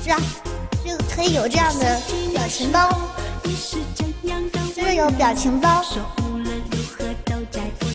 是啊，就可以有这样的表情包，就是有表情包，